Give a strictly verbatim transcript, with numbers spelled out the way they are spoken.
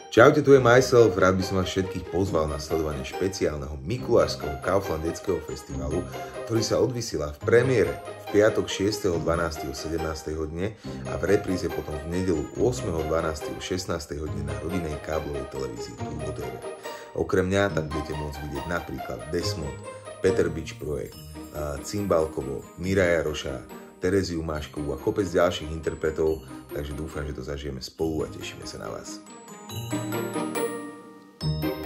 Čaute, tu je myself, rád by som vás všetkých pozval na sledovanie špeciálneho mikulášskeho Kaufland detského festivalu, ktorý sa odvysiela v premiére v piatok šiesteho decembra o sedemnástej hodine a v repríze potom v nedeľu ôsmeho decembra o šestnástej hodine na rodinnej káblovej televízii Turbo té vé. Okrem mňa tam budete môcť vidieť napríklad Desmond, Peter Bič projekt, Cymbalkovo, Mira Jaroša, Tereziu Máškovú a kopec ďalších interpretov, takže dúfam, že to zažijeme spolu a tešíme sa na vás. Thank you.